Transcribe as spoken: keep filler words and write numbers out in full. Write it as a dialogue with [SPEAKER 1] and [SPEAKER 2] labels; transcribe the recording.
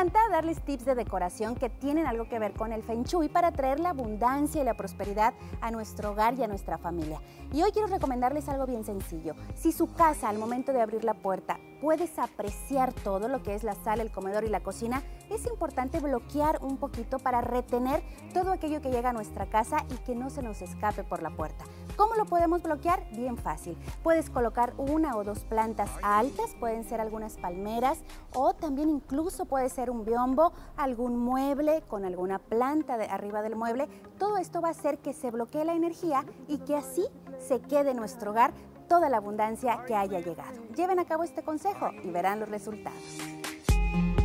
[SPEAKER 1] encanta darles tips de decoración que tienen algo que ver con el Feng Shui para traer la abundancia y la prosperidad a nuestro hogar y a nuestra familia. Y hoy quiero recomendarles algo bien sencillo. Si su casa, al momento de abrir la puerta, puedes apreciar todo lo que es la sala, el comedor y la cocina, es importante bloquear un poquito para retener todo aquello que llega a nuestra casa y que no se nos escape por la puerta. ¿Cómo lo podemos bloquear? Bien fácil. Puedes colocar una o dos plantas altas, pueden ser algunas palmeras o también incluso puede ser un biombo, algún mueble con alguna planta de arriba del mueble. Todo esto va a hacer que se bloquee la energía y que así se quede en nuestro hogar toda la abundancia que haya llegado. Lleven a cabo este consejo y verán los resultados.